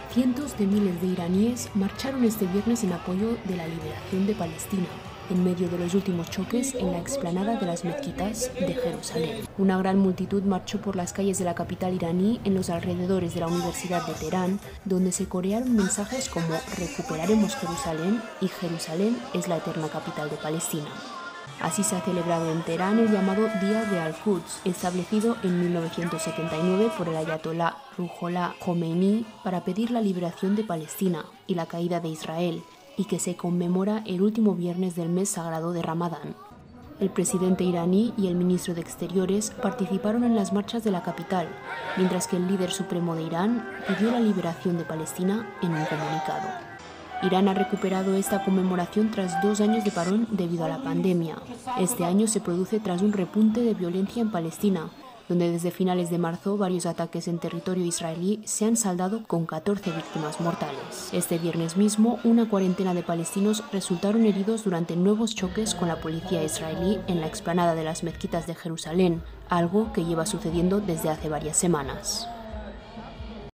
Cientos de miles de iraníes marcharon este viernes en apoyo de la liberación de Palestina, en medio de los últimos choques en la explanada de las mezquitas de Jerusalén. Una gran multitud marchó por las calles de la capital iraní en los alrededores de la Universidad de Teherán, donde se corearon mensajes como «Recuperaremos Jerusalén» y «Jerusalén es la eterna capital de Palestina». Así se ha celebrado en Teherán el llamado Día de Al-Quds, establecido en 1979 por el ayatolá Ruhollah Khomeini para pedir la liberación de Palestina y la caída de Israel, y que se conmemora el último viernes del mes sagrado de Ramadán. El presidente iraní y el ministro de Exteriores participaron en las marchas de la capital, mientras que el líder supremo de Irán pidió la liberación de Palestina en un comunicado. Irán ha recuperado esta conmemoración tras 2 años de parón debido a la pandemia. Este año se produce tras un repunte de violencia en Palestina, donde desde finales de marzo varios ataques en territorio israelí se han saldado con 14 víctimas mortales. Este viernes mismo, una cuarentena de palestinos resultaron heridos durante nuevos choques con la policía israelí en la explanada de las mezquitas de Jerusalén, algo que lleva sucediendo desde hace varias semanas.